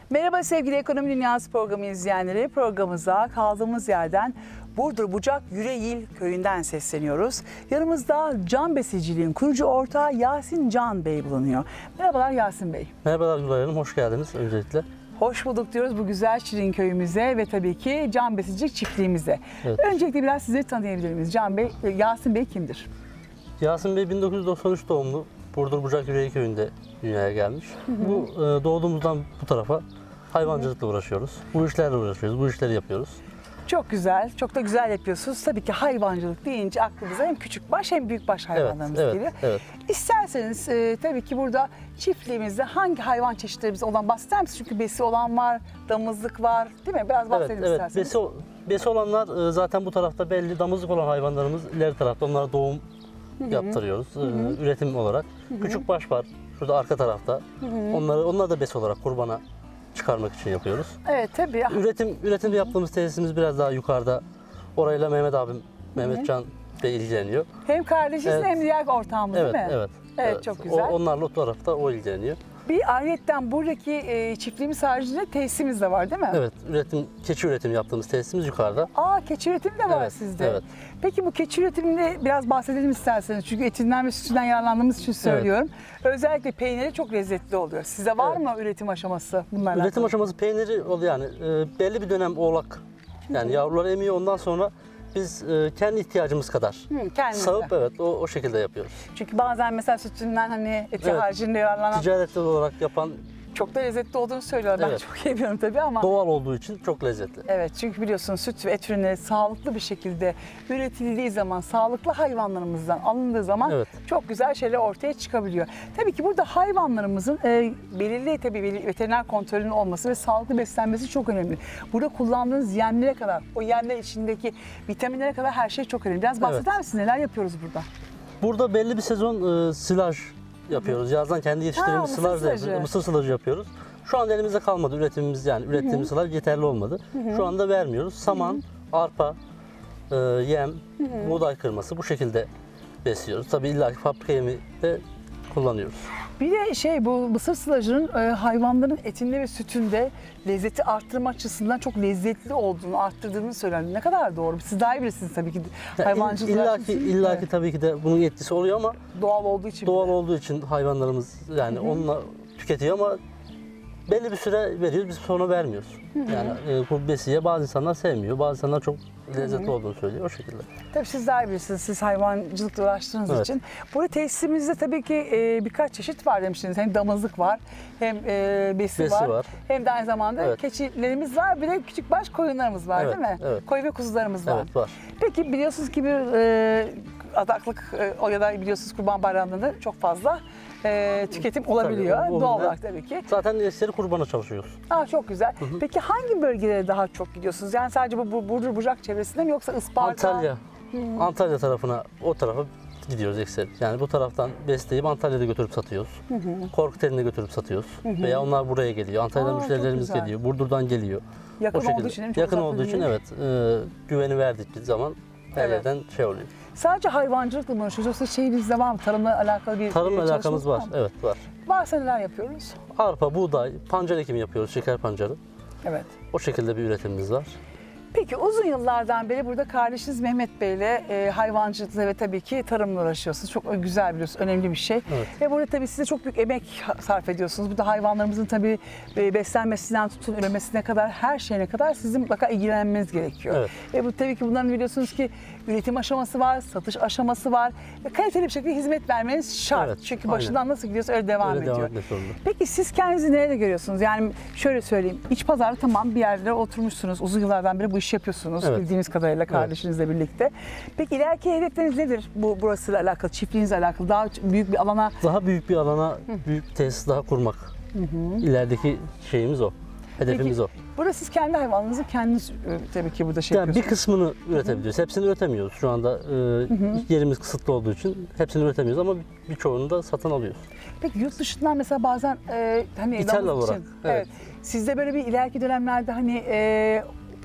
Merhaba sevgili Ekonomi Dünyası programı izleyenleri. Programımıza kaldığımız yerden Burdur Bucak Yüreğil köyünden sesleniyoruz. Yanımızda can besiciliğin kurucu ortağı Yasin Can Bey bulunuyor. Merhabalar Yasin Bey. Merhabalar Gülay Hanım, hoş geldiniz öncelikle. Hoş bulduk diyoruz bu güzel şirin köyümüze ve tabii ki can besicilik çiftliğimize. Evet. Öncelikle biraz sizleri tanıyabilir miyiz? Can Bey, Yasin Bey kimdir? Yasin Bey 1993 doğumlu, Burdur Bucak Yüreğil köyünde dünyaya gelmiş. Bu doğduğumuzdan bu tarafa hayvancılıkla uğraşıyoruz. Bu işlerle uğraşıyoruz, bu işleri yapıyoruz. Çok güzel, çok da güzel yapıyorsunuz. Tabii ki hayvancılık deyince aklımıza hem küçükbaş hem büyükbaş hayvanlarımız geliyor. Evet. İsterseniz tabii ki burada çiftliğimizde hangi hayvan çeşitlerimiz olan bahseder misiniz? Çünkü besi olan var, damızlık var değil mi? Biraz bahsedin isterseniz. Besi olanlar zaten bu tarafta belli, damızlık olan hayvanlarımız ileri tarafta, onlara doğum yaptırıyoruz üretim olarak. Küçükbaş var şurada arka tarafta. Onlar da besi olarak kurbana çıkarmak için yapıyoruz. Evet tabii. Üretim yaptığımız tesisimiz biraz daha yukarıda. Orayla Mehmet abim, Mehmet Can Bey ilgileniyor. Hem kardeşiniz hem diğer ortağımız değil mi? Evet. Çok güzel. Onlarla o tarafta o ilgileniyor. Bir ayrıyetten buradaki çiftliğimiz haricinde tesisimiz de var değil mi? Evet, keçi üretimi yaptığımız tesisimiz yukarıda. Keçi üretimi de var sizde. Evet. Peki bu keçi üretiminde biraz bahsedelim isterseniz. Çünkü etinden ve sütünden yararlandığımız için söylüyorum. Özellikle peyniri çok lezzetli oluyor. Size var mı üretim aşaması bunlarla? Üretim aşaması peyniri oluyor yani belli bir dönem oğlak. Yani yavruları emiyor, ondan sonra biz kendi ihtiyacımız kadar sağıp o şekilde yapıyoruz. Çünkü bazen mesela sütünden hani eti haricinde yararlanan ticaretli olarak yapan çok da lezzetli olduğunu söylüyorlar. Ben çok yemiyorum tabii ama. Doğal olduğu için çok lezzetli. Evet, çünkü biliyorsunuz süt ve et ürünleri sağlıklı bir şekilde üretildiği zaman, sağlıklı hayvanlarımızdan alındığı zaman çok güzel şeyler ortaya çıkabiliyor. Tabii ki burada hayvanlarımızın belirli veteriner kontrolünün olması ve sağlıklı beslenmesi çok önemli. Burada kullandığınız yemlere kadar, o yemler içindeki vitaminlere kadar her şey çok önemli. Biraz bahseder misiniz? Neler yapıyoruz burada? Burada belli bir sezon silaj yapıyoruz. Yazdan kendi yetiştirdiğimiz mısır silajı yapıyoruz. Şu anda elimizde kalmadı üretimimiz, yani ürettiğimiz silaj yeterli olmadı. Şu anda vermiyoruz. Saman, arpa, yem, buğday kırması bu şekilde besliyoruz. Tabii illaki fabrika yemi de kullanıyoruz. Bir de bu mısır silajının hayvanların etinde ve sütünde lezzeti arttırma açısından çok lezzetli olduğunu, arttırdığını söylenir. Ne kadar doğru? Siz daha iyi bilirsiniz tabii ki hayvancılık. İllaki tabii ki de bunun etkisi oluyor ama doğal olduğu için hayvanlarımız yani onunla tüketiyor ama belli bir süre veriyoruz, biz sonra vermiyoruz. Yani bu besiye bazı insanlar sevmiyor, bazı insanlar çok lezzetli olduğunu söylüyor, o şekilde. Tabii siz daha iyi bilirsiniz, siz hayvancılıkla uğraştığınız için. Burada tesisimizde tabii ki birkaç çeşit var demiştiniz. Hem damızlık var, hem besi var, hem de aynı zamanda keçilerimiz var, bir de küçükbaş koyunlarımız var değil mi? Evet. Koyun ve kuzularımız var. Evet, var. Peki biliyorsunuz ki bir adaklık o ya da biliyorsunuz Kurban Bayramı'nda çok fazla tüketim olabiliyor. Tabii, doğal olarak tabii ki. Zaten nesleri kurbana çalışıyoruz. Çok güzel. Peki hangi bölgelere daha çok gidiyorsunuz? Yani sadece bu Burdur Bucak çevresinde mi yoksa Isparta? Antalya tarafına, o tarafa gidiyoruz ekseri. Yani bu taraftan besleyip Antalya'da götürüp satıyoruz. Korkuteli'ne götürüp satıyoruz. Veya onlar buraya geliyor. Antalya'dan müşterilerimiz geliyor. Burdur'dan geliyor. Yakın olduğu için güveni verdikleri zaman her yerden oluyor. Sadece hayvancılıkla mı uğraşıyoruz yoksa şehrimizde var mı? Tarımla alakalı bir Tarımla alakamız var. Evet, var. Varsa neler yapıyoruz? Arpa, buğday, pancar ekimi yapıyoruz, şeker pancarı. Evet. O şekilde bir üretimimiz var. Peki uzun yıllardan beri burada kardeşiniz Mehmet Bey ile hayvancılıkla ve tabii ki tarımla uğraşıyorsunuz. Çok güzel biliyorsunuz, önemli bir şey. Evet. Ve burada tabii size çok büyük emek sarf ediyorsunuz. Burada hayvanlarımızın tabii beslenmesinden tutun üremesine kadar, her şeyine kadar sizin mutlaka ilgilenmeniz gerekiyor. Evet. Ve bu tabii ki bunların biliyorsunuz ki üretim aşaması var, satış aşaması var. Ve kaliteli bir şekilde hizmet vermeniz şart. Evet, Çünkü başından nasıl gidiyorsa öyle devam ediyor. Zorunda. Peki siz kendinizi nerede görüyorsunuz? Yani şöyle söyleyeyim, iç pazarda tamam bir yerlere oturmuşsunuz. Uzun yıllardan beri bu işi yapıyorsunuz bildiğiniz kadarıyla kardeşinizle birlikte. Peki ileriki hedefleriniz nedir burasıyla alakalı, çiftliğinizle alakalı? Daha büyük bir alana... Daha büyük bir alana, büyük bir tesis daha kurmak. İlerideki şeyimiz o. Hedefimiz o. Burada siz kendi hayvanlarınızı kendiniz tabii ki burada yapıyorsunuz. Bir kısmını üretebiliyoruz. Hepsini üretemiyoruz. Şu anda yerimiz kısıtlı olduğu için hepsini üretemiyoruz ama birçoğunu da satın alıyoruz. Peki yurt dışından mesela bazen İthal olarak. Sizde böyle bir ileriki dönemlerde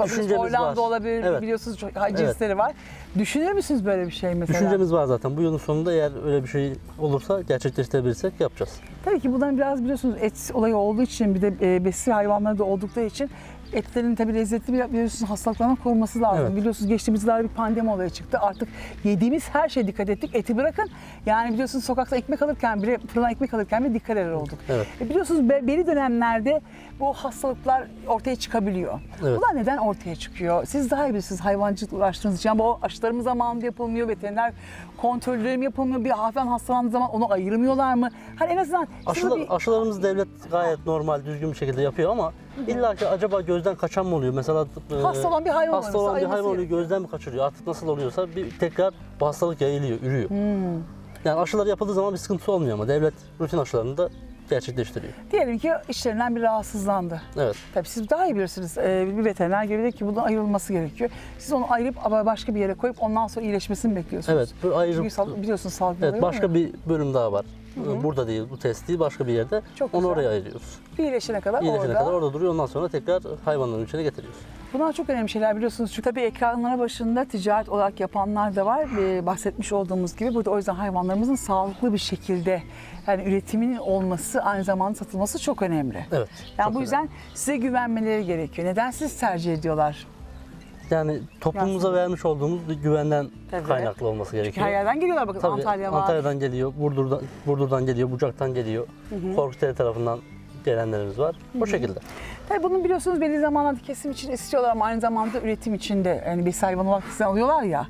yapabiliriz. Düşüncemiz Hollanda var. olabilir, Evet. biliyorsunuz çok cinsleri var. Düşünür müsünüz böyle bir şey mesela? Düşüncemiz var zaten. Bu yılın sonunda eğer öyle bir şey olursa, gerçekleştirebilirsek yapacağız. Tabii ki bundan biraz biliyorsunuz et olayı olduğu için, bir de besi hayvanları da oldukları için etlerin tabii lezzetli biliyorsunuz hastalıklardan korunması lazım. Evet. Biliyorsunuz geçtiğimiz yıllarda bir pandemi olayı çıktı. Artık yediğimiz her şeye dikkat ettik. Eti bırakın. Yani biliyorsunuz sokakta ekmek alırken bile, fırından ekmek alırken bile dikkat eder olduk. Evet. Biliyorsunuz belli dönemlerde bu hastalıklar ortaya çıkabiliyor. Evet. Bunlar neden ortaya çıkıyor? Siz daha iyi bilirsiniz hayvancılıkla uğraştığınız için. Ama o aşılarımız zamanında yapılmıyor, veteriner kontrolleri mi yapılmıyor? Bir hayvan hastalandığı zaman onu ayırmıyorlar mı? Hani en azından Aşılarımız devlet gayet normal, düzgün bir şekilde yapıyor ama illa ki acaba gözden kaçan mı oluyor? Mesela hasta olan bir hayvan hasta olan bir ayırması hayvan oluyor, gerekiyor. gözden mi kaçırıyor? Artık nasıl oluyorsa bir tekrar bu hastalık yayılıyor, ürüyor. Yani aşılar yapıldığı zaman bir sıkıntı olmuyor ama devlet rutin aşılarını da gerçekleştiriyor. Diyelim ki işlerinden bir rahatsızlandı. Evet. Tabii siz daha iyi bilirsiniz. Bir veteriner gelir ki bunun ayrılması gerekiyor. Siz onu ayırıp ama başka bir yere koyup ondan sonra iyileşmesini bekliyorsunuz. Evet. Bu ayrı, Çünkü biliyorsunuz sağlıklı evet, başka bir bölüm daha var. Burada değil, bu test değil, başka bir yerde. Çok Onu güzel. oraya ayırıyoruz. İyileşene kadar İyileşene orada. kadar orada duruyor. Ondan sonra tekrar hayvanların içine getiriyoruz. Bunlar çok önemli şeyler biliyorsunuz. Çünkü tabii ekranlara başında ticaret olarak yapanlar da var. Bahsetmiş olduğumuz gibi burada o yüzden hayvanlarımızın sağlıklı bir şekilde yani üretiminin olması, aynı zamanda satılması çok önemli. Evet. Yani çok bu yüzden size güvenmeleri gerekiyor. Neden siz tercih ediyorlar? Yani toplumumuza vermiş olduğumuz bir güvenden Tabii. kaynaklı olması Çünkü gerekiyor. her yerden geliyorlar bakın. Tabii, Antalya var. Antalya'dan geliyor, Burdur'dan geliyor, Bucak'tan geliyor. Korkuteli tarafından gelenlerimiz var. O şekilde. Tabii bunun biliyorsunuz belli zamanlarda kesim için istiyorlar ama aynı zamanda üretim için de yani bir hayvan olarak sizden alıyorlar ya.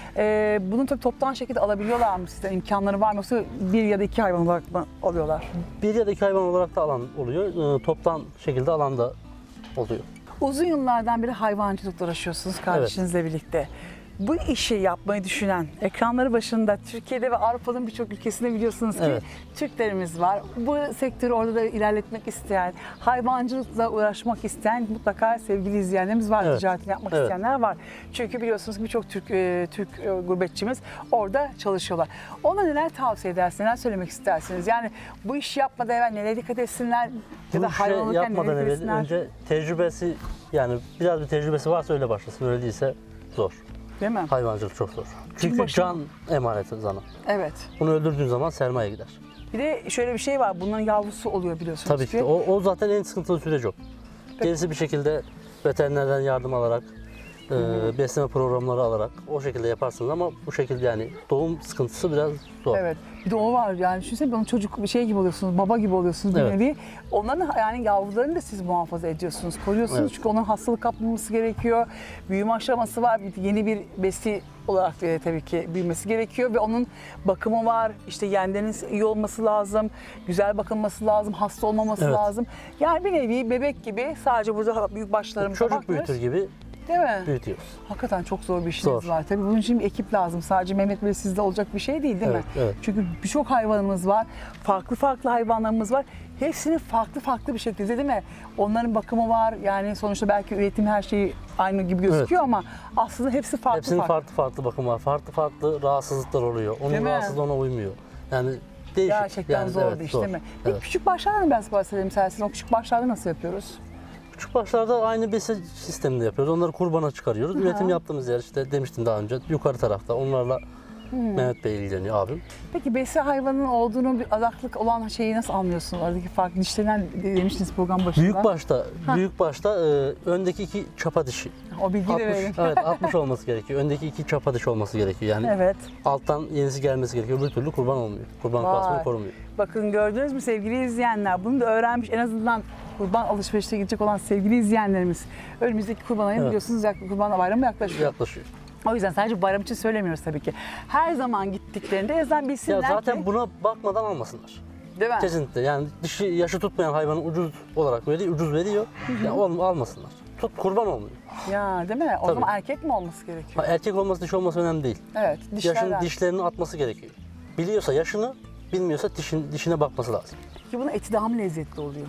Bunu tabii toptan şekilde alabiliyorlar mı sizden? İmkanları var mı? Yoksa bir ya da iki hayvan olarak mı alıyorlar? Bir ya da iki hayvan olarak da alan oluyor. Toptan şekilde alan da oluyor. Uzun yıllardan beri hayvancılıkla uğraşıyorsunuz kardeşinizle birlikte. Bu işi yapmayı düşünen, ekranları başında Türkiye'de ve Avrupa'nın birçok ülkesinde biliyorsunuz ki Evet. Türklerimiz var. Bu sektörü orada da ilerletmek isteyen, hayvancılıkla uğraşmak isteyen mutlaka sevgili izleyenlerimiz var. Evet. Ticaretini yapmak Evet. isteyenler var. Çünkü biliyorsunuz ki birçok Türk gurbetçimiz orada çalışıyorlar. Ona neler tavsiye edersiniz, neler söylemek istersiniz? Yani bu işi yapmadan evvel nelere dikkat etsinler? Ya da Bu hayvan işi alırken yapmadan nelere dikkat evvel etsinler? önce tecrübesi, yani biraz bir tecrübesi varsa öyle başlasın. Öyle değilse zor. Değil mi? Hayvancılık çok zor. Çünkü başım- can emaneti sana. Evet. Bunu öldürdüğün zaman sermaye gider. Bir de şöyle bir şey var. Bunların yavrusu oluyor biliyorsunuz Tabii ki. O zaten en sıkıntılı süreç o. Gerisi bir şekilde veterinerden yardım alarak, besleme programları alarak o şekilde yaparsınız ama bu şekilde yani doğum sıkıntısı biraz zor. Evet. Bir de o var yani düşünsene onun çocuk bir şey gibi oluyorsunuz, baba gibi oluyorsunuz bir Evet. nevi. Onların yani yavrularını da siz muhafaza ediyorsunuz, koruyorsunuz Evet. çünkü onun hastalık kapmaması gerekiyor. Büyüme aşaması var, yeni bir besi olarak tabii ki büyümesi gerekiyor ve onun bakımı var. İşte yemlerinin iyi olması lazım, güzel bakılması lazım, hasta olmaması Evet. lazım. Yani bir nevi bebek gibi sadece burada büyük başlarımıza Çocuk bakmıyoruz. büyütür gibi Değil mi? büyütüyoruz. Hakikaten çok zor bir işiniz Zor. var. Tabii bunun için bir ekip lazım. Sadece Mehmet Bey sizde olacak bir şey değil mi? Evet, evet. Çünkü birçok hayvanımız var. Farklı farklı hayvanlarımız var. Hepsinin farklı bir şekilde değil mi? Onların bakımı var. Yani sonuçta belki üretim her şeyi aynı gibi gözüküyor ama aslında hepsi farklı Hepsinin farklı bakım var. Farklı rahatsızlıklar oluyor. Değil Onun mi? rahatsızlığı ona uymuyor. Yani değişik. Gerçekten yani, zor evet, bir iş zor. değil mi? Peki Evet. küçük başlardan biraz bahsedelim isterseniz. O küçük başlarda nasıl yapıyoruz? Küçük başlarda aynı besi sisteminde yapıyoruz. Onları kurbana çıkarıyoruz. Üretim yaptığımız yer işte demiştim daha önce yukarı tarafta. Onlarla Mehmet Bey ilgileniyor abim. Peki besi hayvanın olduğunu bir adaklık olan şeyi nasıl anlıyorsunuz? Aradaki fark dişlerinden demiştiniz program başında. Büyük başta öndeki iki çapa dişi. O bilgiyi de 60, verelim. evet 60 olması gerekiyor. Öndeki iki çapa dişi olması gerekiyor. Yani Evet. alttan yenisi gelmesi gerekiyor. Bir türlü kurban olmuyor. Kurban Vay. klasmanı korumuyor. Bakın gördünüz mü sevgili izleyenler? Bunu da öğrenmiş en azından kurban alışverişine gidecek olan sevgili izleyenlerimiz. Önümüzdeki kurban ayı Evet. biliyorsunuz kurban bayramı yaklaşıyor. Yaklaşıyor. O yüzden sadece bayram için söylemiyoruz tabii ki. Her zaman gittiklerinde en azından bilsinler Ya zaten ki. buna bakmadan almasınlar. Değil mi? Kesinlikle. Yani dişi yaşı tutmayan hayvanı ucuz olarak veriyor, ucuz veriyor. Yani almasınlar. Kurban olmuyor. Ya değil mi? O Tabii. zaman erkek mi olması gerekiyor? Erkek olması dişi olması önemli değil. Evet. Dişlerden. Dişlerini atması gerekiyor. Biliyorsa yaşını, bilmiyorsa dişine bakması lazım. Ki bunun eti daha mı lezzetli oluyor?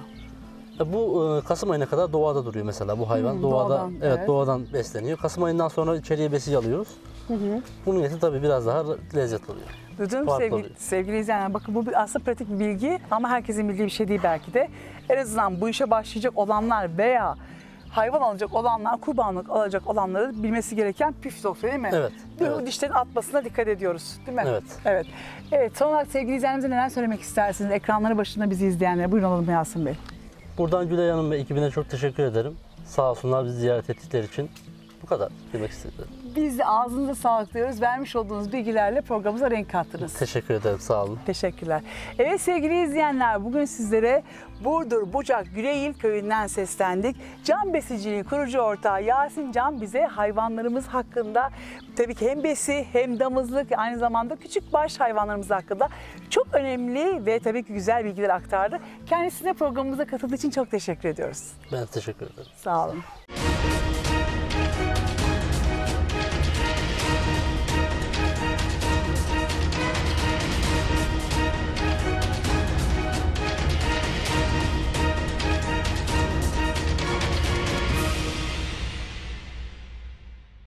Bu Kasım ayına kadar doğada duruyor mesela bu hayvan. doğadan, evet. Doğadan besleniyor. Kasım ayından sonra içeriye besi alıyoruz. Bunun eti tabii biraz daha lezzetli oluyor. Duydunuz mu Farklı oluyor. sevgili izleyenler? Bakın bu aslında pratik bir bilgi ama herkesin bildiği bir şey değil belki de. En azından bu işe başlayacak olanlar veya hayvan alacak olanlar, kurbanlık alacak olanları bilmesi gereken püf noktası değil mi? Evet. Bu dişlerin atmasına dikkat ediyoruz değil mi? Evet. Evet. Evet. Son olarak sevgili izleyenlerimize neler söylemek istersiniz? Ekranları başında bizi izleyenlere. Buyurun alalım Yasin Bey. Buradan Gülay Hanım ve ekibine çok teşekkür ederim. Sağ olsunlar bizi ziyaret ettikleri için. Bu kadar demek istedim. Biz de ağzınıza sağlık diyoruz. Vermiş olduğunuz bilgilerle programımıza renk kattınız. Teşekkür ederim, sağ olun. Teşekkürler. Evet sevgili izleyenler, bugün sizlere Burdur Bucak Güreyil köyünden seslendik. Can Besiciliği kurucu ortağı Yasin Can bize hayvanlarımız hakkında, tabii ki hem besi hem damızlık, aynı zamanda küçük baş hayvanlarımız hakkında çok önemli ve tabii ki güzel bilgiler aktardı. Kendisine programımıza katıldığı için çok teşekkür ediyoruz. Ben teşekkür ederim. Sağ olun.